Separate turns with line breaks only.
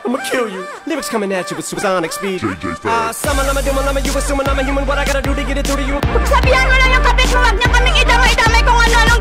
I'ma kill you. Lyrics coming at you with supersonic speed. Sama lama, duma lama, you assuming I'm a human. What I gotta do to get it through to you?
Sabihan mo lang yung kapit mo, wag niya kaming idamay-damay kung ano-anong